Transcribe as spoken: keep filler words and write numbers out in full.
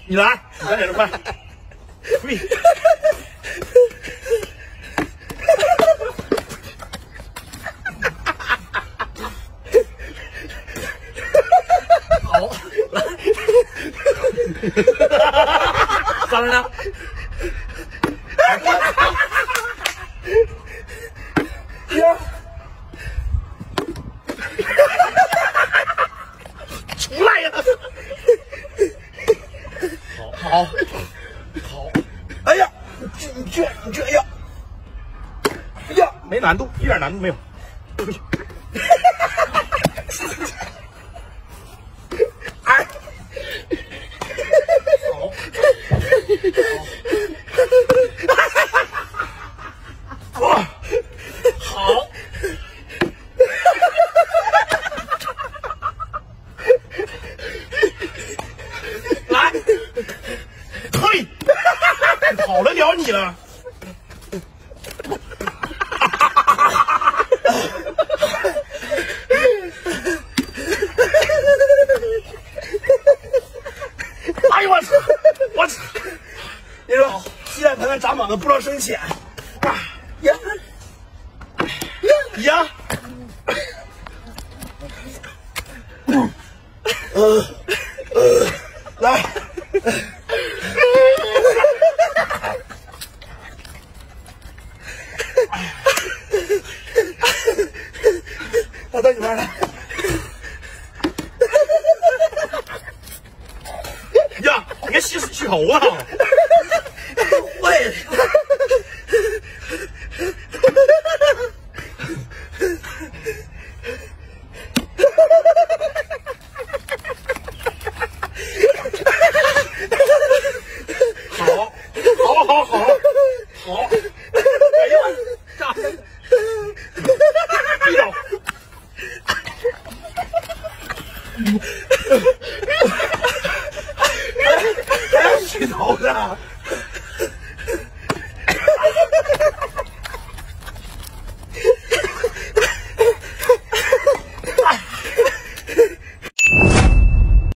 你来，你来点快，呸！好，来，咋了呢？呀！出来呀！好，好，好！哎呀，你这，你这，哎呀，哎呀，没难度，一点难度没有。哎，好，好，哇，好。来，退，跑得了你了。哎呦我操！我操！你说鸡蛋盆盆长膀子不知道深浅啊呀呀！呃呃，来。我到你那儿来。呀，你个吸吸头啊！会。好，好，好，好，好。哎呀，炸！闭着。还要洗头呢。